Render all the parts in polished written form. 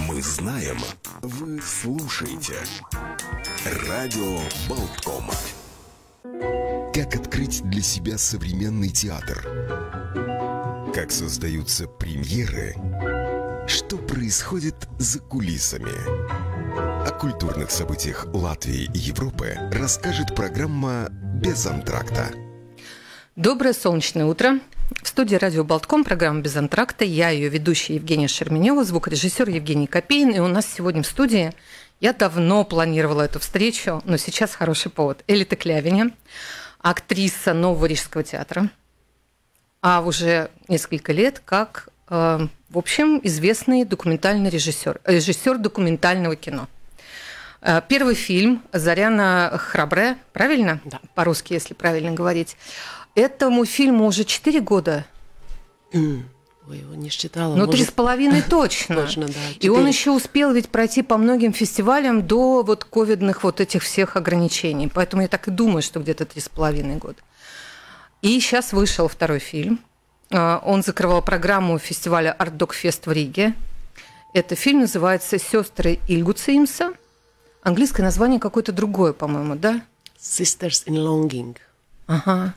Мы знаем, вы слушаете. Радио Baltkom. Как открыть для себя современный театр? Как создаются премьеры? Что происходит за кулисами? О культурных событиях Латвии и Европы расскажет программа «Без антракта». Доброе солнечное утро. В студии радио Baltkom программа «Без антракта». Я ее ведущая Евгения Шерменева, звукорежиссер Евгений Копейн. И у нас сегодня в студии, я давно планировала эту встречу, но сейчас хороший повод. Элита Клявиня, актриса Нового Рижского театра, а уже несколько лет как, в общем, известный документальный режиссер документального кино. Первый фильм «Заряна Храбре», правильно? Да. По-русски, если правильно говорить. Этому фильму уже 4 года. Ой, его не считала. Ну, 3,5 точно. Точно, да. 4. И он еще успел ведь пройти по многим фестивалям до вот ковидных вот этих всех ограничений. Поэтому я так и думаю, что где-то 3,5 года. И сейчас вышел второй фильм. Он закрывал программу фестиваля Art-Dog-Fest в Риге. Этот фильм называется «Сестры Ильгуцимса». Английское название какое-то другое, по-моему, да? Sisters in Longing. Ага.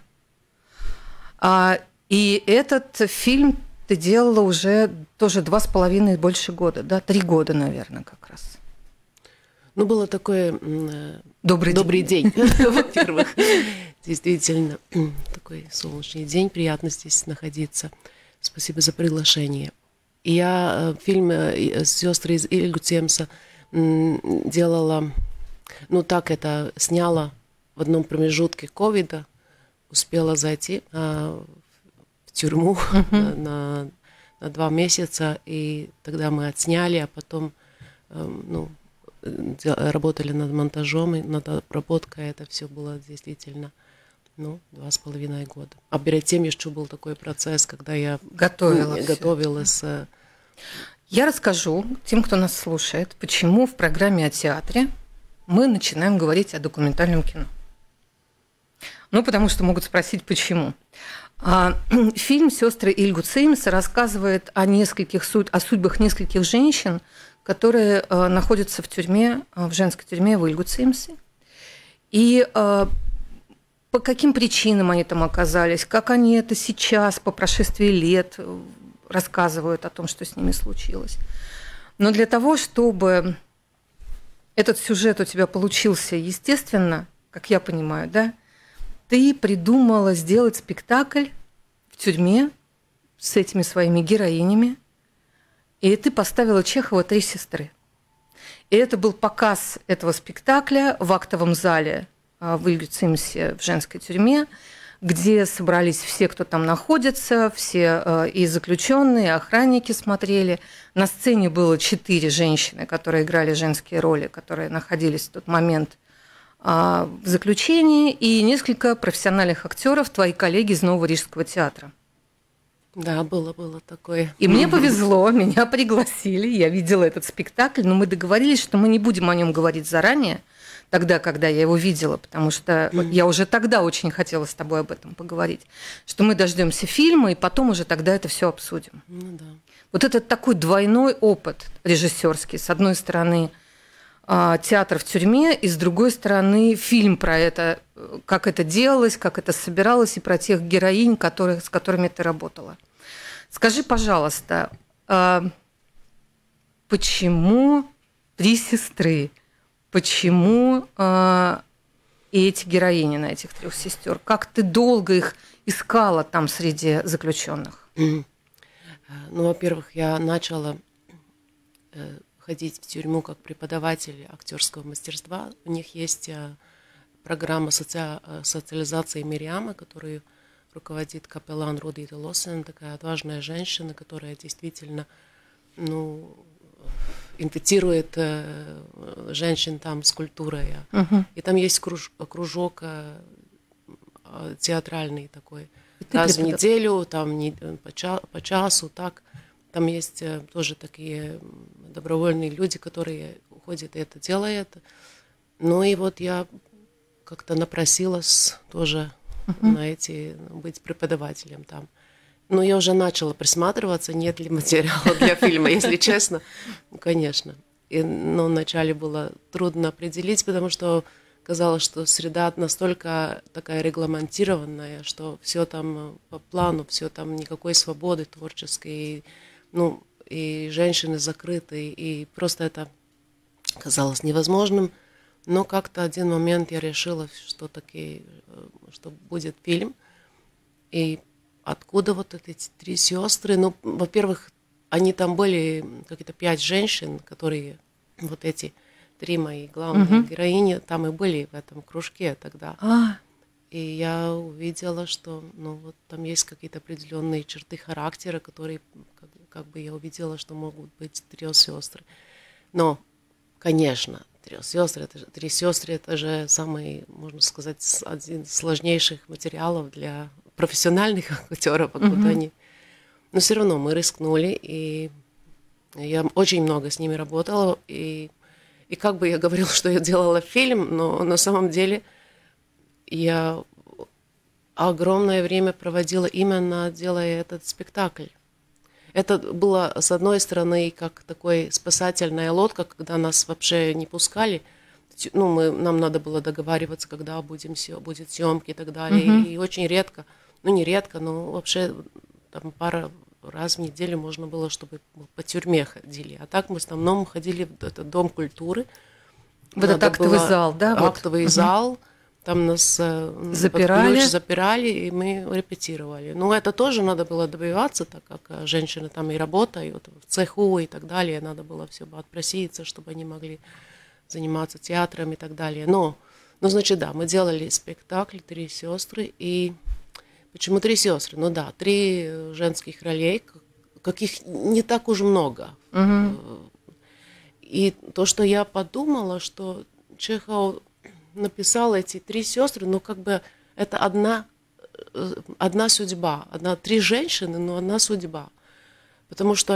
И этот фильм ты делала уже тоже 2,5 больше года, да? 3 года, наверное, как раз. Ну, было такое... Добрый день. Во-первых, действительно, такой солнечный день, приятно здесь находиться. Спасибо за приглашение. И я фильм «Сестры из Ильгуцемса» делала, ну так это сняла в одном промежутке ковида, успела зайти в тюрьму на 2 месяца, и тогда мы отсняли, а потом работали над монтажом и над обработкой. Это все было действительно 2,5 года. А перед тем еще был такой процесс, когда я готовилась. Я расскажу тем, кто нас слушает, почему в программе о театре мы начинаем говорить о документальном кино. Ну, потому что могут спросить, почему. Фильм «Сестры Ильгуцимса» рассказывает о судьбах нескольких женщин, которые находятся в тюрьме, в женской тюрьме в Ильгуцимсе. И по каким причинам они там оказались, как они это сейчас, по прошествии лет, рассказывают о том, что с ними случилось. Но для того, чтобы этот сюжет у тебя получился естественно, как я понимаю, да, ты придумала сделать спектакль в тюрьме с этими своими героинями, и ты поставила Чехова «Три сестры». И это был показ этого спектакля в актовом зале в Ильгуцимсе в женской тюрьме, где собрались все, кто там находится, все и заключенные, и охранники смотрели. На сцене было 4 женщины, которые играли женские роли, которые находились в тот момент в заключении, и несколько профессиональных актеров, твои коллеги из Нового Рижского театра. Да, было такое. И мне повезло, меня пригласили, я видела этот спектакль, но мы договорились, что мы не будем о нем говорить заранее, тогда, когда я его видела, потому что я уже тогда очень хотела с тобой об этом поговорить, что мы дождемся фильма, и потом уже тогда это все обсудим. Ну, да. Вот этот такой двойной опыт режиссерский. С одной стороны, театр в тюрьме, и с другой стороны, фильм про это, как это делалось, как это собиралось, и про тех героинь, с которыми ты работала. Скажи, пожалуйста, почему 3 сестры? Почему эти героини на этих 3 сестер? Как ты долго их искала там среди заключенных? Ну, во-первых, я начала ходить в тюрьму как преподаватель актерского мастерства. У них есть программа социализации Мириама, которую руководит капеллан Рудита Лосен, такая отважная женщина, которая действительно, инфицирует женщин там с культурой. И там есть кружок театральный такой. Раз в неделю, там по часу, так. Там есть тоже такие добровольные люди, которые уходят и это делают. Ну и вот я как-то напросилась тоже на быть преподавателем там. Но я уже начала присматриваться, нет ли материала для фильма, если честно. конечно. Но вначале было трудно определить, потому что казалось, что среда настолько такая регламентированная, что все там по плану, все там никакой свободы творческой, и женщины закрыты, и просто это казалось невозможным. Но как-то один момент я решила, что что будет фильм. И откуда вот эти 3 сестры? Во-первых, они там были какие-то 5 женщин, которые вот эти 3 мои главные героини, там и были в этом кружке тогда. И я увидела, что вот там есть какие-то определенные черты характера, которые как бы я увидела, что могут быть 3 сестры. Но, конечно, 3 сестры, это же самый, можно сказать, один из сложнейших материалов для профессиональных актеров, откуда они. Но все равно мы рискнули, и я очень много с ними работала, и как бы я говорила, что я делала фильм, но на самом деле я огромное время проводила именно делая этот спектакль. Это было, с одной стороны, как такой спасательная лодка, когда нас вообще не пускали. Нам надо было договариваться, когда будет съемки и так далее. И очень редко, не редко, но вообще там пару раз в неделю можно было, чтобы по тюрьме ходили. А так мы в основном ходили в этот дом культуры. В этот актовый зал, да? Актовый зал. Там нас запирали, и мы репетировали. Это тоже надо было добиваться, так как женщины там и работают в цеху и так далее. Надо было все отпроситься, чтобы они могли заниматься театром и так далее. Значит, да, мы делали спектакль «3 сестры». И почему 3 сестры? 3 женских ролей, каких не так уж много. И то, что я подумала, что Чехов написал эти 3 сестры, как бы это одна судьба. 3 женщины, но одна судьба. Потому что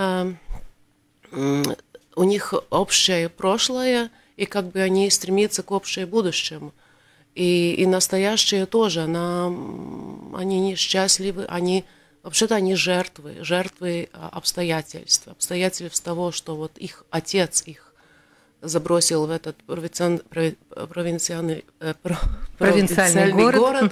у них общее прошлое, и как бы они стремятся к общему будущему. И настоящее тоже, они несчастливы, вообще-то они жертвы обстоятельств. Обстоятельств того, что вот их отец их забросил в этот провинциальный город,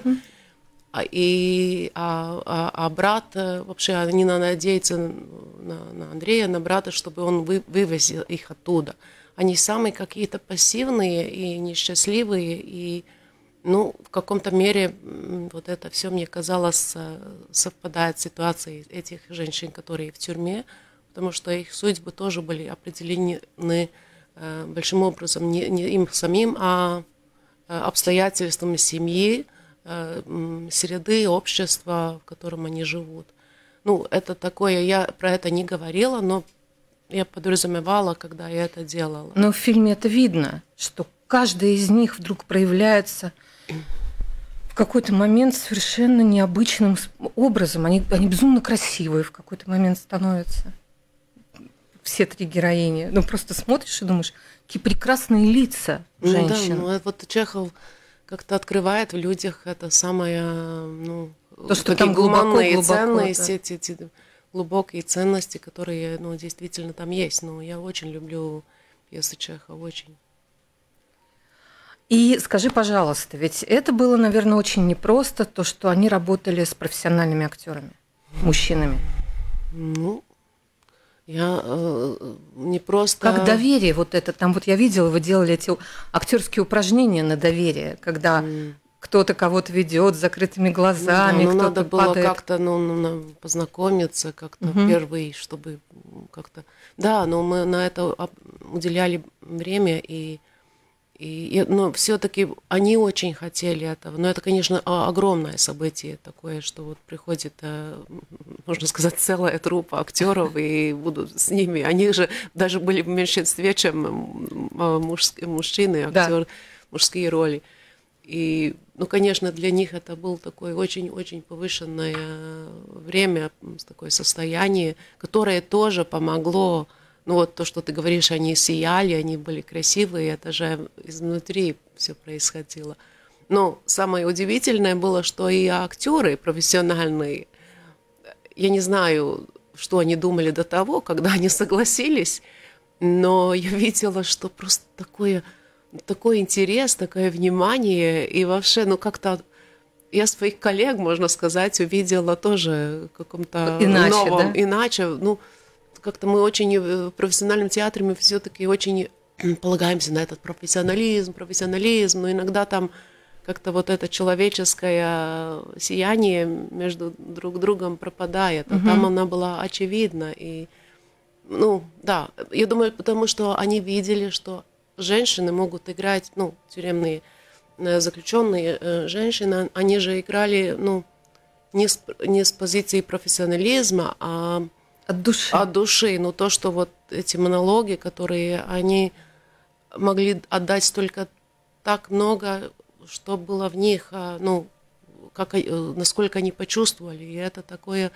а брат, вообще они надеются на Андрея, на брата, чтобы он вывезил их оттуда. Они самые какие-то пассивные и несчастливые, и в каком-то мере вот это все, мне казалось, совпадает с ситуацией этих женщин, которые в тюрьме, потому что их судьбы тоже были определены большим образом не им самим, а обстоятельствами семьи, среды, общества, в котором они живут. Это такое, я про это не говорила, но я подразумевала, когда я это делала. Но в фильме это видно, что каждая из них вдруг проявляется в какой-то момент совершенно необычным образом. Они безумно красивые в какой-то момент становятся. Все 3 героини. Просто смотришь и думаешь, какие прекрасные лица женщин. Вот Чехов как-то открывает в людях это самое, то, что там глубокие ценности, эти глубокие ценности, которые, действительно там есть. Я очень люблю пьесы Чехова, очень. И скажи, пожалуйста, ведь это было, наверное, очень непросто, то, что они работали с профессиональными актерами, мужчинами. Я не просто... Как доверие вот это, там вот я видела, вы делали эти актерские упражнения на доверие, когда кто-то кого-то ведет с закрытыми глазами, кто-то надо было падает. как-то познакомиться, как-то впервые, чтобы как-то... Да, но мы на это уделяли время, но все-таки они очень хотели этого. Но это, конечно, огромное событие такое, что вот приходит, можно сказать, целая труппа актеров и будут с ними. Они же даже были в меньшинстве, чем мужчины, актеры, мужские роли. И, конечно, для них это было такое очень-очень повышенное время, такое состояние, которое тоже помогло. То, что ты говоришь, они сияли, они были красивые, это же изнутри все происходило. Но самое удивительное было, что и актеры профессиональные, я не знаю, что они думали до того, когда они согласились, Но я видела, что просто такой интерес, такое внимание, и вообще, ну, как-то я своих коллег, можно сказать, увидела тоже в каком-то новом, да? Иначе, ну, как-то мы очень в профессиональном театре, мы все-таки очень полагаемся на этот профессионализм, но иногда там как-то вот это человеческое сияние между друг другом пропадает, а там она была очевидна, и, ну, да, я думаю, потому что они видели, что женщины могут играть, ну, тюремные заключенные женщины, они же играли, ну, не с позиции профессионализма, а от души. От души. Но то, что вот эти монологи, которые они могли отдать столько так много, что было в них, ну, как, насколько они почувствовали. И это такое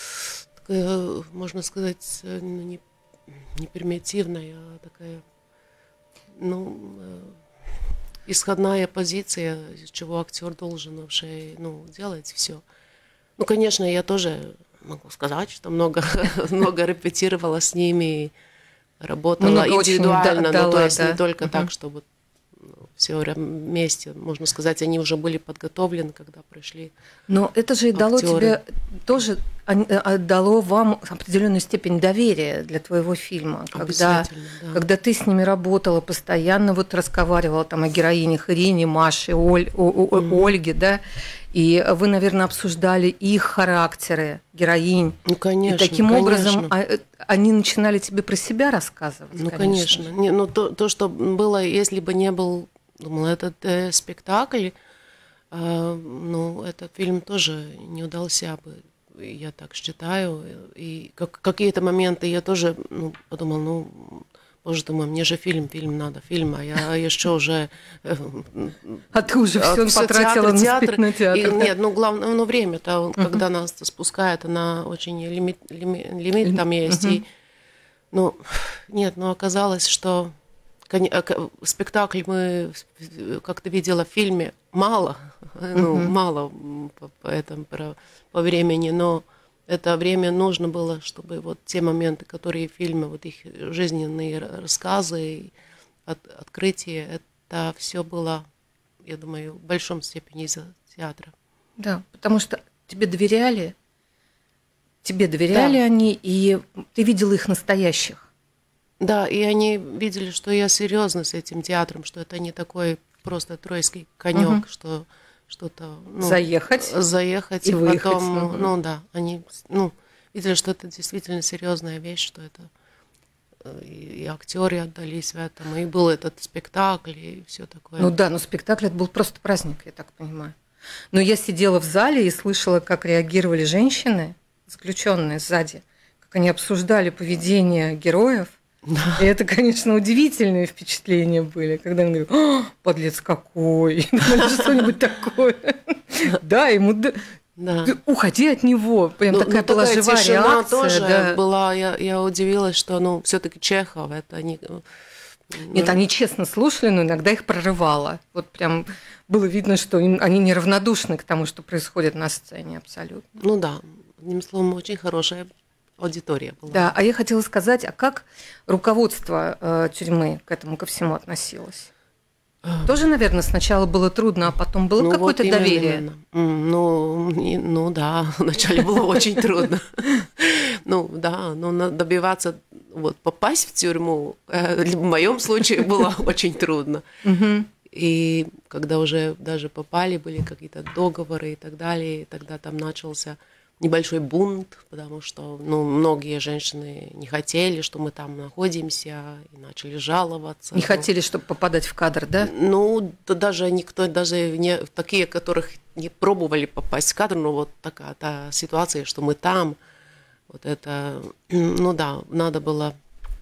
можно сказать, не примитивная, а такая, ну, исходная позиция, из чего актер должен вообще, ну, делать все. Ну, конечно, я тоже могу сказать, что много репетировала с ними, работала индивидуально, но то есть не только так, чтобы все вместе, можно сказать, они уже были подготовлены, когда пришли. Но это же и дало тебе тоже, дало вам определенную степень доверия для твоего фильма, когда ты с ними работала постоянно, вот разговаривала там о героинях Ирине, Маше, Ольге, да, и вы, наверное, обсуждали их характеры, героинь. Ну, конечно. И таким образом они начинали тебе про себя рассказывать. Ну, конечно. Ну, то, что было, если бы не был, думала, этот спектакль, ну, этот фильм тоже не удался бы, я так считаю. И какие-то моменты я тоже подумала, ну, боже ты мой, мне же фильм надо, а я еще уже... А ты уже все потратила на театр. Нет, ну, главное, время-то, когда нас спускают, она очень лимит там есть. И, ну, нет, но оказалось, что спектакль мы как-то видела в фильме мало, мало по времени, но это время нужно было, чтобы вот те моменты, которые в фильме, вот их жизненные рассказы, открытия, это все было, я думаю, в большом степени из-за театра. Да, потому что тебе доверяли они, и ты видела их настоящих. Да, и они видели, что я серьезна с этим театром, что это не такой просто тройский конек, что что-то заехать и выехать, потом, ну да, они видели, что это действительно серьезная вещь, что это и актеры отдались в этом, и был этот спектакль и все такое. Ну да, но спектакль это был просто праздник, я так понимаю. Но я сидела в зале и слышала, как реагировали женщины, заключенные сзади, как они обсуждали поведение героев. Да. И это, конечно, удивительные впечатления были, когда он говорил: подлец какой, что-нибудь такое. Да, ему уходи от него. Прям такая была живая реакция. Тоже была, я удивилась, что, все-таки Чехов, это не... Нет, они честно слушали, но иногда их прорывало. Вот прям было видно, что они неравнодушны к тому, что происходит на сцене абсолютно. Ну да, одним словом, очень хорошая аудитория была. Да, а я хотела сказать, а как руководство тюрьмы к этому ко всему относилось? Тоже, наверное, сначала было трудно, а потом было какое-то вот доверие? Ну да, вначале было очень трудно. Ну да, но добиваться, вот попасть в тюрьму, в моем случае было очень трудно. И когда уже даже попали, были какие-то договоры и так далее, и тогда там начался небольшой бунт, потому что многие женщины не хотели, что мы там находимся, и начали жаловаться. Не хотели, чтобы попадать в кадр, да? Ну, даже никто, даже не такие, которых не пробовали попасть в кадр, но вот такая ситуация, что мы там, вот это, ну да, надо было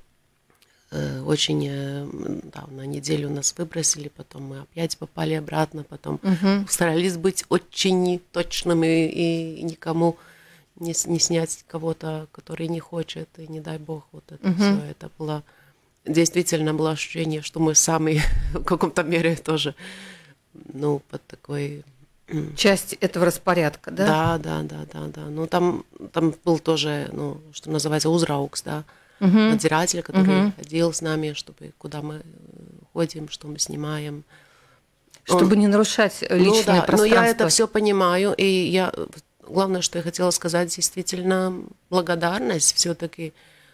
очень, да, на неделю нас выбросили, потом мы опять попали обратно, потом старались быть очень точными и никому не снять кого-то, который не хочет, и не дай бог, вот это все, это было, действительно было ощущение, что мы сами в каком-то мере тоже, под такой... Часть этого распорядка, да? Да. Ну, там был тоже, что называется, узраукс, да. надзиратель, который ходил с нами, чтобы куда мы ходим, что мы снимаем. Чтобы не нарушать личное пространство. Но я это все понимаю, и главное, что я хотела сказать, действительно благодарность все-таки,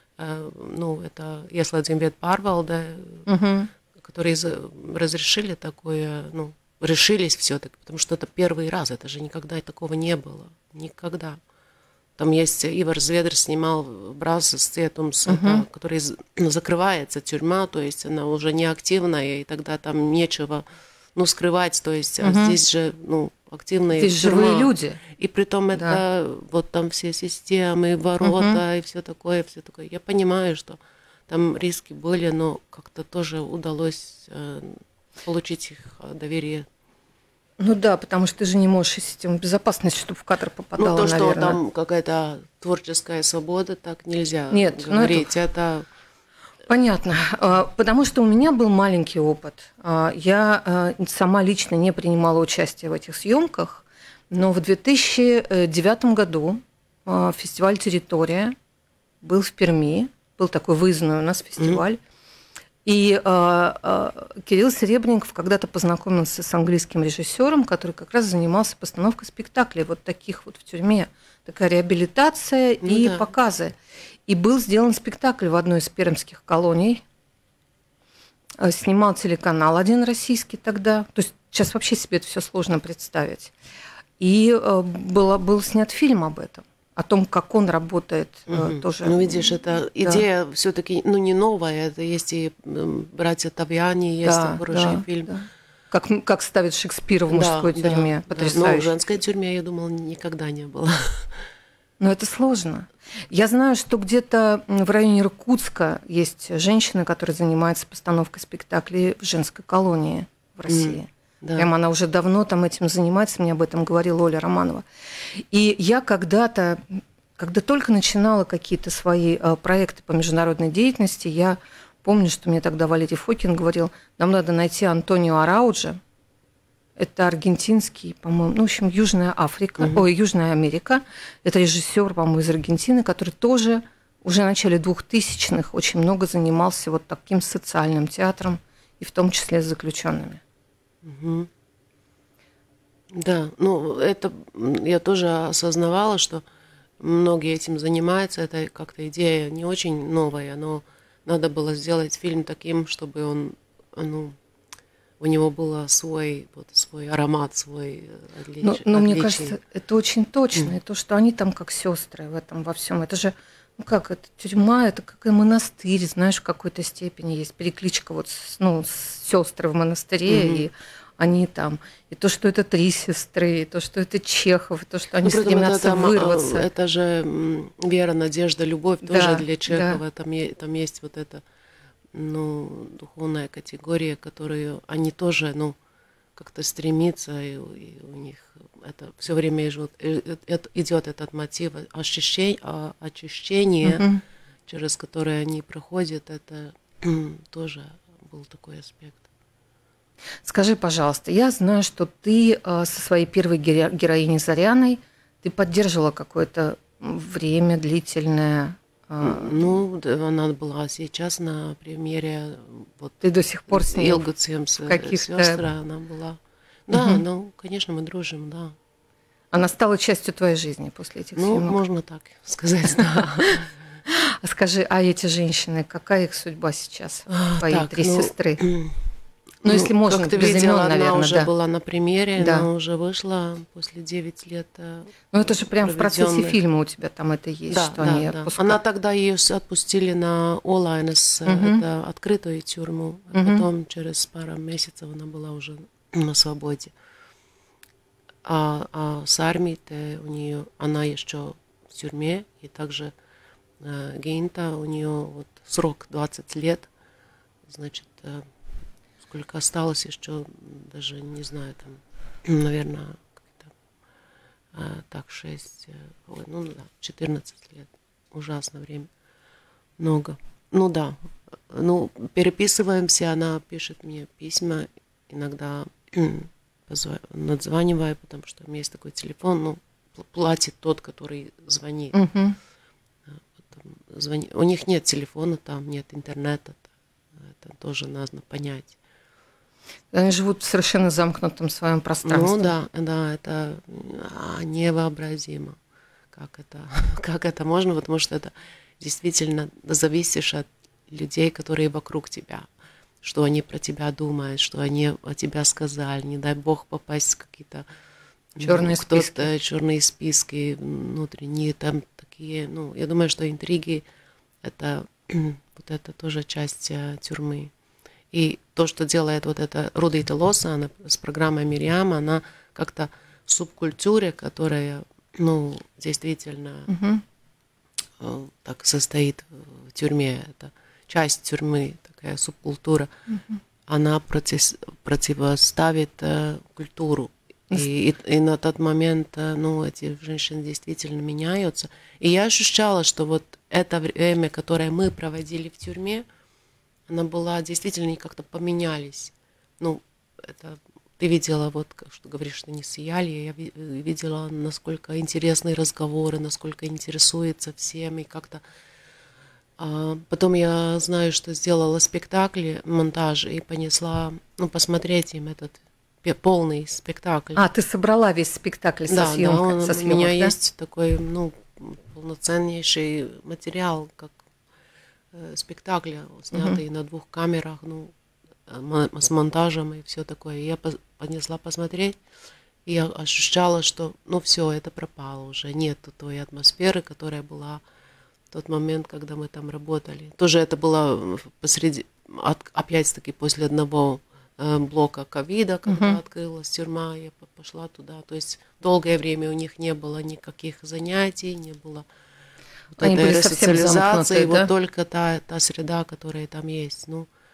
это ieslēdzim vietu pārvalde, которые разрешили такое, решились все-таки, потому что это первый раз, это же никогда такого не было, никогда. Там есть Ивар Зведр снимал Брасс Цетумс, который закрывается тюрьма, то есть она уже не активная, и тогда там нечего скрывать, то есть а здесь же активные здесь живые люди. И притом это вот там все системы, ворота и все такое, все такое. Я понимаю, что там риски были, но как-то тоже удалось получить их доверие. Ну да, потому что ты же не можешь из системы безопасности, чтобы в кадр попадало, то, что наверное. там какая-то творческая свобода, так нельзя Нет, говорить. Это... Понятно. Потому что у меня был маленький опыт. Я сама лично не принимала участие в этих съемках, но в 2009 году фестиваль «Территория» был в Перми, был такой выездной у нас фестиваль. И Кирилл Серебренников когда-то познакомился с английским режиссером, который как раз занимался постановкой спектаклей вот таких вот в тюрьме. Такая реабилитация и показы. И был сделан спектакль в одной из пермских колоний. Снимал телеканал один российский тогда. То есть сейчас вообще себе это все сложно представить. И был снят фильм об этом. О том, как он работает тоже. Ну, видишь, это идея все-таки, не новая. Это есть и «Братья Тавиани», есть хороший фильм. Да. Как ставит Шекспира в мужской тюрьме. Потрясающе. Но в женской тюрьме, я думала, никогда не было. Но это сложно. Я знаю, что где-то в районе Иркутска есть женщина, которая занимается постановкой спектаклей в женской колонии в России. Да. Прямо она уже давно там этим занимается, мне об этом говорила Оля Романова. И я когда только начинала какие-то свои проекты по международной деятельности, я помню, что мне тогда Валерий Фокин говорил, нам надо найти Антонио Арауджо, это аргентинский, по-моему, в общем, Южная Америка, это режиссер, по-моему, из Аргентины, который тоже уже в начале 2000-х очень много занимался вот таким социальным театром, и в том числе с заключенными. Да, это я тоже осознавала, что многие этим занимаются, это как-то идея не очень новая, но надо было сделать фильм таким, чтобы у него был свой аромат, свой отличий. Но мне кажется, это очень точно, и то, что они там как сестры в этом во всем, это же это тюрьма, это как и монастырь, знаешь, в какой-то степени есть перекличка вот с сестры в монастыре, и они там, и то, что это 3 сестры, и то, что это Чехов, и то, что они стремятся вырваться. Это же вера, надежда, любовь тоже для Чехова, там есть вот это, духовная категория, которую они тоже, как-то стремятся, и у них это все время идет этот мотив очищения, через который они проходят, это тоже был такой аспект. Скажи, пожалуйста, я знаю, что ты со своей первой героиней Заряной ты поддерживала какое-то время длительное. Она была сейчас на премьере. Ты до сих пор с ней сестра, она была. Да, конечно, мы дружим, да. Она стала частью твоей жизни после этих съемок? Можно так сказать, да. А скажи, эти женщины, какая их судьба сейчас, твои 3 сестры? Если можно, как ты без видела, имен, наверное, она уже была на премьере, она уже вышла после 9 лет. Это же прям в процессе фильма у тебя там это есть, что они отпускают. Она тогда ее отпустили на Олайнес, это открытую тюрьму, а потом через пару месяцев она была уже на свободе. А с армией она еще в тюрьме, и также Гейнта, у нее срок 20 лет, значит, сколько осталось еще, даже не знаю, там, наверное, 14 лет. Ужасно время. Много. Переписываемся, она пишет мне письма, иногда надзваниваю, потому что у меня есть такой телефон, платит тот, который звонит. У них нет телефона там, нет интернета. Это тоже надо понять. Они живут в совершенно замкнутом своем пространстве. Ну да, это невообразимо, как это можно, потому что это действительно зависишь от людей, которые вокруг тебя, что они про тебя думают, что они о тебя сказали, не дай бог попасть в какие-то черные списки внутренние, там такие, я думаю, что интриги это вот это тоже часть тюрьмы. И то, что делает вот эта Руда Ителоса, она с программой Мириам, она как-то в субкультуре, которая, действительно так состоит в тюрьме, это часть тюрьмы, такая субкультура, она противоставит культуру. И на тот момент, эти женщины действительно меняются. И я ощущала, что вот это время, которое мы проводили в тюрьме, она была действительно как-то поменялись. Это ты видела, что говоришь, что не сияли, я видела, насколько интересные разговоры, насколько интересуется всем, и как-то... Потом я знаю, что сделала спектакль, монтаж, и понесла, посмотреть им этот полный спектакль. Ты собрала весь спектакль со съемкой? У меня есть такой, полноценнейший материал, как спектакля, снятый на 2 камерах, с монтажем и все такое. Я поднесла посмотреть, и я ощущала, что, все, это пропало уже, нет той атмосферы, которая была в тот момент, когда мы там работали. Тоже это было опять-таки после одного блока ковида, когда открылась тюрьма, я пошла туда. То есть долгое время у них не было никаких занятий, не было Они этой были совсем ресоциализации, замкнутые, да? только та среда, которая там есть.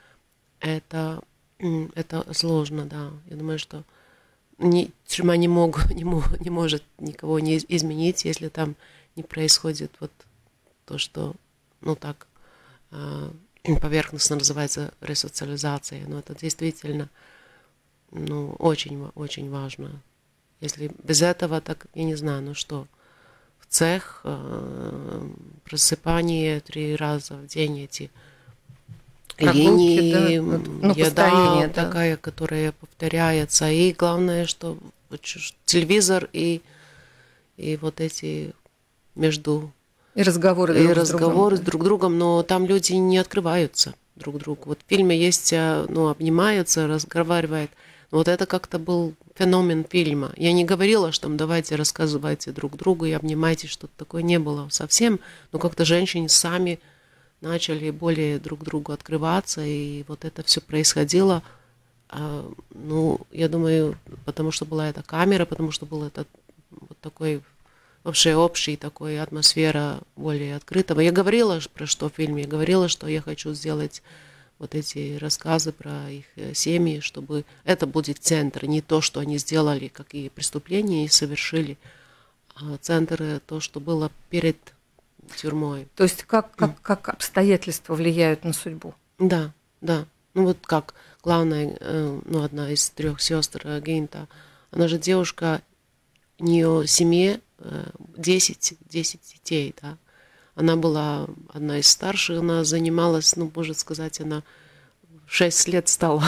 Это сложно, да. Я думаю, что тюрьма не может никого не изменить, если там не происходит вот то, что, так поверхностно называется ресоциализация. Но это действительно, очень важно. Если без этого, так я не знаю, что. В цех, просыпание 3 раза в день, эти линии, еда такая, которая повторяется. И главное, что телевизор и вот эти между... И разговоры с друг другом, но там люди не открываются друг другу. Вот в фильме есть, обнимаются, разговаривают. Вот это как-то был феномен фильма. Я не говорила, что давайте рассказывайте друг другу и обнимайтесь, что-то такое не было совсем. Но как-то женщины сами начали более друг другу открываться, и вот это все происходило. Я думаю, потому что была эта камера, потому что был этот вот такой вообще общий такой атмосфера более открытого. Я говорила про что в фильме, я говорила, что я хочу сделать вот эти рассказы про их семьи, чтобы это будет центр, не то, что они сделали, какие преступления и совершили, а центр то, что было перед тюрьмой. То есть как обстоятельства влияют на судьбу? Да. Как главная, одна из 3 сестр Гейнта, она же девушка, у нее в семье 10 детей, да. Она была одна из старших, она занималась, можно сказать, она в 6 лет стала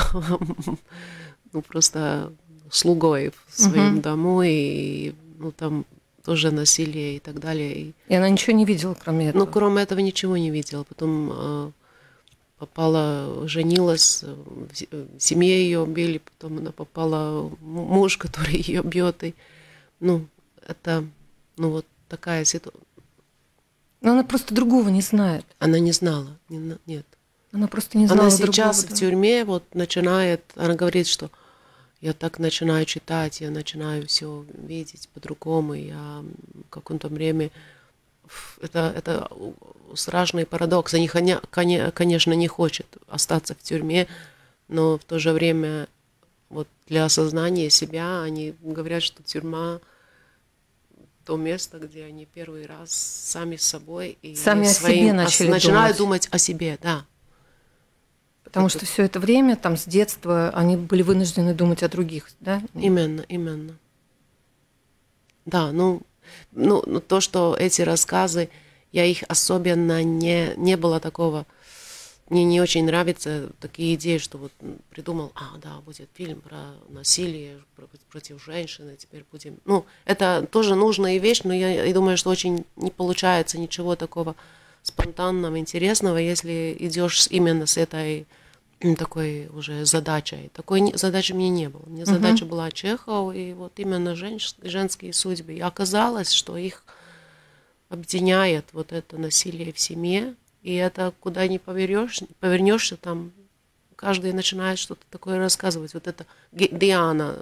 просто слугой в своем дому, и там тоже насилие и так далее. И она ничего не видела, кроме этого? Кроме этого ничего не видела. Потом женилась, в семье ее били, потом она попала муж, который ее бьет. И, это, вот такая ситуация. Но она просто другого не знает. Она не знала, нет. Она просто не знала Она другого, сейчас да. в тюрьме начинает, она говорит, что я так начинаю читать, я начинаю все видеть по-другому. Я в каком-то время... Это страшный парадокс. Они, конечно, не хочет остаться в тюрьме, но в то же время для осознания себя они говорят, что тюрьма то место, где они первый раз сами с собой и сами о себе начинают думать о себе, да. Потому что все это время, там с детства, они были вынуждены думать о других, да? Именно. Да, то, что эти рассказы я их особенно не было такого. Мне не очень нравятся такие идеи, что вот придумал, да, будет фильм про насилие против женщины, теперь будем... Ну, это тоже нужная вещь, но я думаю, что очень не получается ничего такого спонтанного, интересного, если идешь именно с этой такой уже задачей. Такой задачи мне не было. Мне задача была Чехов и вот именно женские судьбы. И оказалось, что их объединяет вот это насилие в семье, и это куда ни повернешься, там каждый начинает что-то такое рассказывать. Вот это Диана,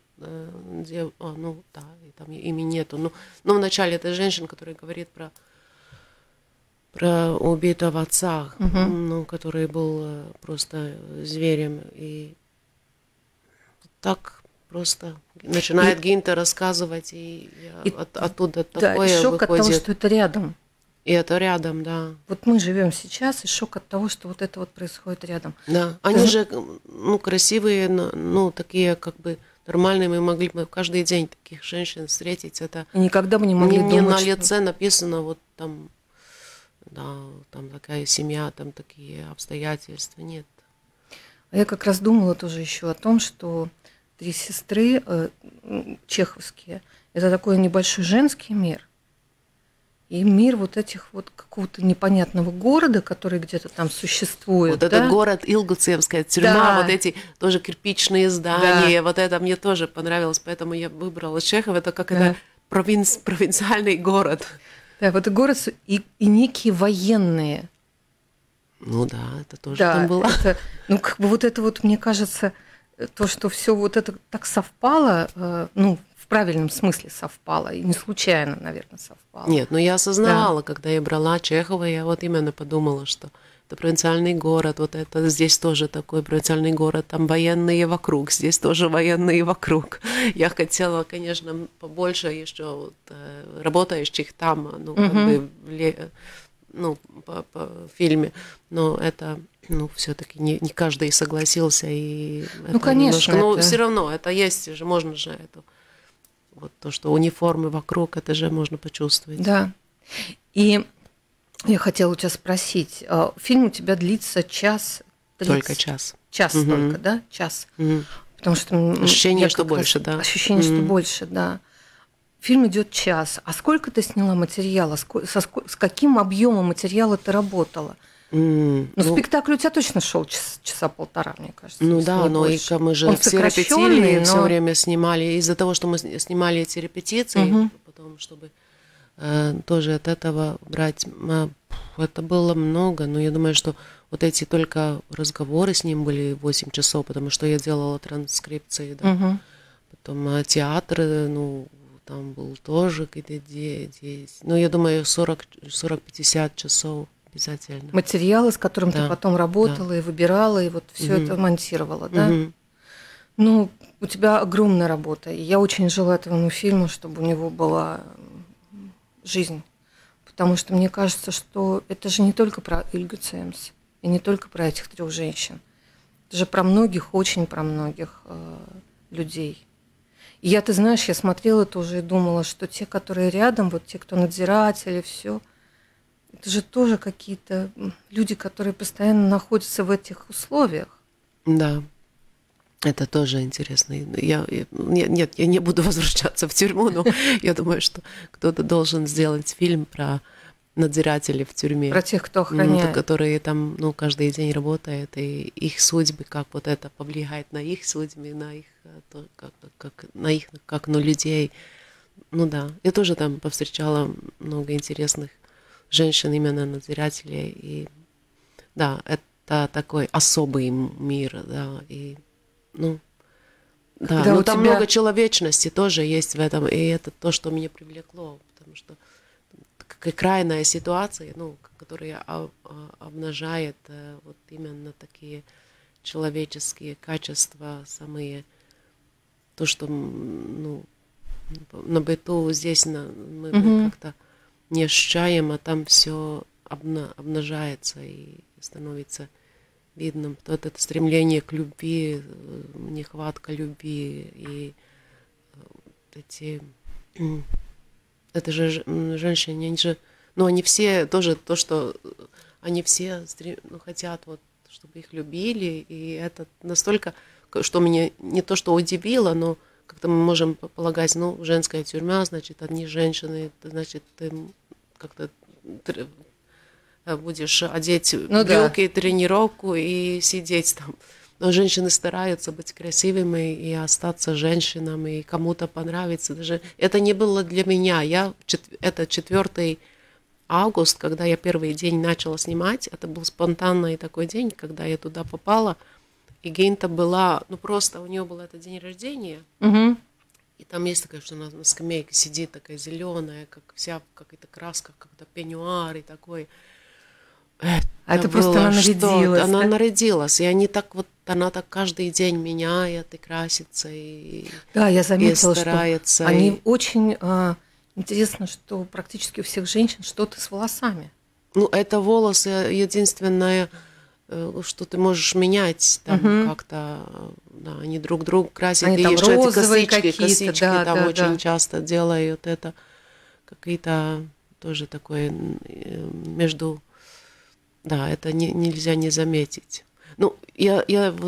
да, и там имени нету. Но вначале это женщина, которая говорит про убитого отца, который был просто зверем. И так просто начинает Гинта рассказывать, и оттуда такое и шок выходит. от того, что это рядом. И это рядом, да. Вот мы живем сейчас, и шок от того, что вот это вот происходит рядом. Да, они же, красивые, такие как бы нормальные, мы могли бы каждый день таких женщин встретить. Это и никогда бы не могли не думать, на лице написано вот там, да, там такая семья, там такие обстоятельства, нет. А я как раз думала тоже еще о том, что «Три сестры» чеховские – это такой небольшой женский мир. И мир вот этих вот какого-то непонятного города, который где-то там существует. Вот этот город Илгуцевская тюрьма, вот эти тоже кирпичные здания, вот это мне тоже понравилось, поэтому я выбрала Чехов. Это как это провинциальный город. Да, вот и город, и некие военные. Ну да, это тоже там было. Это, как бы вот это вот, мне кажется, то, что все вот это так совпало, в правильном смысле совпало, и не случайно, наверное, совпало. Нет, я осознавала, когда я брала Чехова, я вот именно подумала, что это провинциальный город, вот это здесь тоже такой провинциальный город, там военные вокруг, здесь тоже военные вокруг. Я хотела, конечно, побольше еще вот, работающих там, как бы по фильме, но это все-таки не каждый согласился, и конечно, немножко, все равно это есть же, можно же это. Вот то, что униформы вокруг, это же можно почувствовать. Да. И я хотела у тебя спросить, фильм у тебя длится час? 30? Только час. Час только, да? Час. Потому что ощущение, что больше, да. Ощущение, что больше, да. Фильм идет час. А сколько ты сняла материала? С каким объемом материала ты работала? Спектакль у тебя точно шел часа полтора, мне кажется. Да, но и мы же все репетили, все время снимали. Из-за того, что мы снимали эти репетиции, потом, чтобы тоже от этого брать, это было много, но я думаю, что вот эти только разговоры с ним были 8 часов, потому что я делала транскрипции, да. Потом театр, там был тоже где-то 10, я думаю, 40-50 часов. Обязательно. Материалы, с которым ты потом работала и выбирала, и вот все это монтировала, да? У тебя огромная работа, и я очень желаю этому фильму, чтобы у него была жизнь, потому что мне кажется, что это же не только про Ильгу Цемс, и не только про этих 3 женщин, это же про многих, очень про многих людей. И я, ты знаешь, я смотрела тоже и думала, что те, которые рядом, вот те, кто надзиратели, все. Это же тоже какие-то люди, которые постоянно находятся в этих условиях. Да, это тоже интересно. Я не буду возвращаться в тюрьму, но я думаю, что кто-то должен сделать фильм про надзирателей в тюрьме. Про тех, кто охраняет. Которые там каждый день работают, и их судьбы, как вот это повлияет на их судьбы, на их, как на людей. Да, я тоже там повстречала много интересных женщин, именно надзирателей, и да, это такой особый мир, да, и да, там много человечности тоже есть в этом, и это то, что меня привлекло, потому что такая крайняя ситуация, которая обнажает вот именно такие человеческие качества, самые, то, что на быту здесь мы как-то не ощущаем, а там все обнажается и становится видным. Вот это стремление к любви, нехватка любви, и это же женщины, они же Но они все тоже то, что они все хотят, вот, чтобы их любили. И это настолько, что меня не то что удивило, но как-то мы можем полагать, ну, женская тюрьма, значит, одни женщины, значит, ты как-то будешь одеть брюки, тренировку и сидеть там. Но женщины стараются быть красивыми и остаться женщинами, и кому-то понравится. Даже это не было для меня. Это 4 августа, когда я первый день начала снимать. Это был спонтанный такой день, когда я туда попала. И Гейнта была, ну просто у нее был этот день рождения. И там есть такая, что она на скамейке сидит, такая зеленая, как вся какая-то краска, как-то пеньюар и такой. Это просто она нарядилась. Она нарядилась, и они так вот, она так каждый день меняет и красится, и да, я заметила, старается. Что они очень интересно, что практически у всех женщин что-то с волосами. Ну, это волосы единственное, что ты можешь менять там как-то, да, они друг друга красят. Они и там еще розовые эти косички да, там да, очень да. часто делают это, какие-то тоже такое между... Да, это нельзя не заметить. Ну, я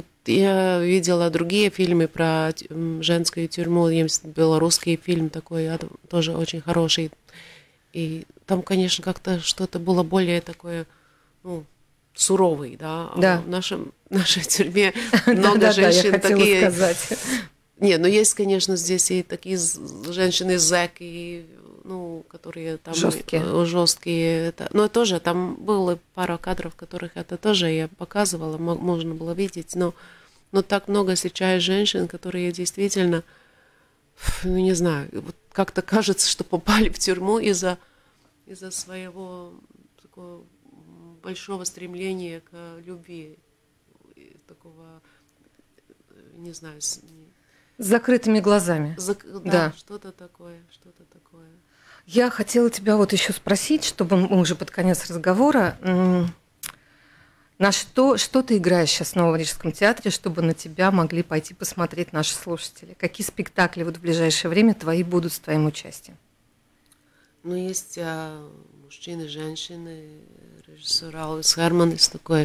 видела другие фильмы про женскую тюрьму. Есть белорусский фильм такой, тоже очень хороший. И там, конечно, как-то что-то было более такое, ну, суровый, да. Да. А в нашей тюрьме много женщин такие... Не, ну есть, конечно, здесь и такие женщины-зэки, ну, которые там жесткие. Но тоже там было пара кадров, которых это тоже я показывала, можно было видеть, но так много сейчас женщин, которые действительно, ну, не знаю, вот как-то кажется, что попали в тюрьму из-за своего такого большого стремления к любви, такого, не знаю, с закрытыми глазами. Да, что-то такое. Я хотела тебя вот еще спросить, чтобы мы уже под конец разговора, на что ты играешь сейчас в Новом Рижском театре, чтобы на тебя могли пойти посмотреть наши слушатели? Какие спектакли вот в ближайшее время твои будут с твоим участием? Ну, есть мужчины, женщины, режиссер Алвис Херманис,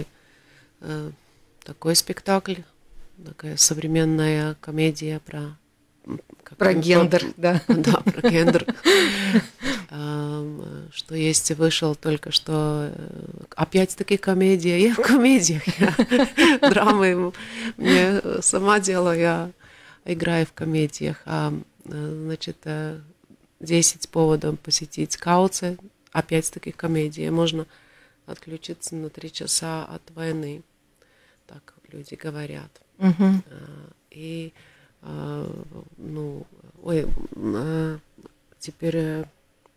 такой спектакль, такая современная комедия про гендер, да. Да, про гендер. Что есть, вышел только что. Опять-таки комедия. Я в комедиях, драмы. Мне сама делаю, я играю в комедиях. Значит, 10 поводов посетить Кауце. Опять-таки комедия. Можно отключиться на 3 часа от войны. Так люди говорят. И ну, теперь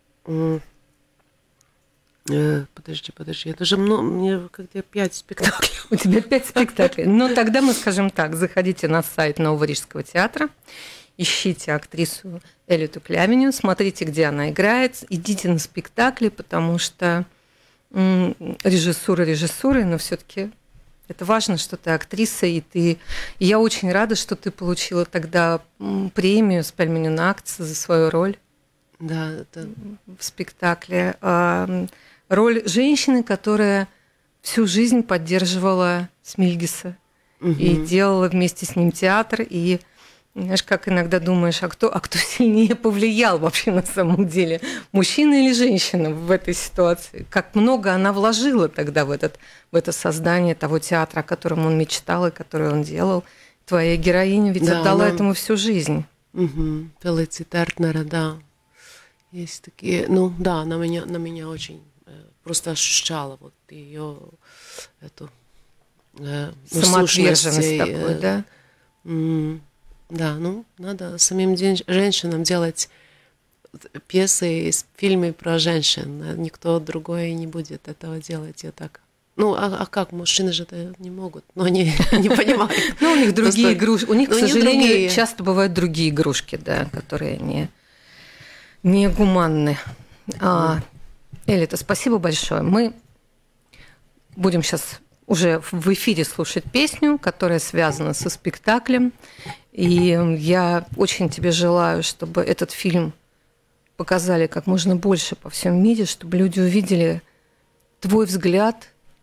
подожди, это же мне как-то 5 спектаклей. У тебя 5 спектаклей. Ну, тогда мы скажем так, заходите на сайт Нового Рижского театра, ищите актрису Элиту Клявиню, смотрите, где она играет, идите на спектакли, потому что режиссура режиссурой, но все-таки это важно, что ты актриса, и я очень рада, что ты получила тогда премию с Пальменю акции за свою роль. Да, это... в спектакле. Роль женщины, которая всю жизнь поддерживала Смильгиса и делала вместе с ним театр. И знаешь, как иногда думаешь, а кто сильнее повлиял вообще на самом деле, мужчина или женщина в этой ситуации? Как много она вложила тогда в это создание того театра, о котором он мечтал и который он делал. Твоя героиня ведь отдала этому всю жизнь. Пелици Тертнера, да. Есть такие, ну да, на меня очень просто ощущала вот ее эту самоотверженность такую, да? Да, ну надо самим женщинам делать пьесы, фильмы про женщин. Никто другой не будет этого делать. Я так. Ну, а как? Мужчины же это не могут. Но они не понимают. Ну, у них другие игрушки. У них, к сожалению, часто бывают другие игрушки, да, которые не гуманны. Элита, спасибо большое. Мы будем сейчас уже в эфире слушать песню, которая связана со спектаклем. И я очень тебе желаю, чтобы этот фильм показали как можно больше по всему мире, чтобы люди увидели твой взгляд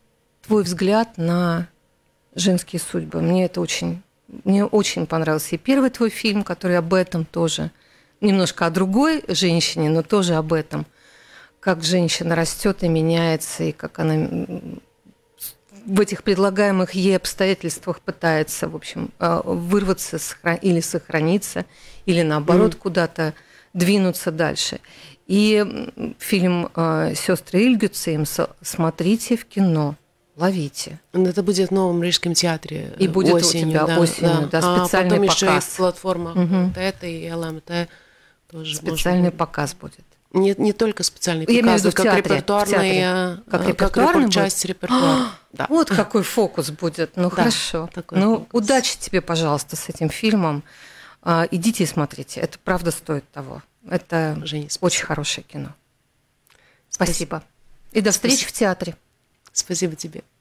на женские судьбы. Мне очень понравился и первый твой фильм, который об этом тоже, немножко о другой женщине, но тоже об этом, как женщина растет и меняется, и как она в этих предлагаемых ей обстоятельствах пытается, в общем, вырваться или сохраниться, или наоборот куда-то двинуться дальше. И фильм «Сестры Ильгюцем» смотрите в кино, ловите. Это будет в Новом Рижском театре и будет осенью, у тебя осенью, да, специальный потом показ. Еще и в платформах ТЭТ и ЛМТ тоже специальный показ будет. Не только специальный показ, но как репертуарный, как часть репертуара. Да. Вот какой фокус будет. Ну, да, хорошо. Ну, фокус. Удачи тебе, пожалуйста, с этим фильмом. Идите и смотрите. Это правда стоит того. Это Женя, очень хорошее кино. Спасибо. И до встречи в театре. Спасибо тебе.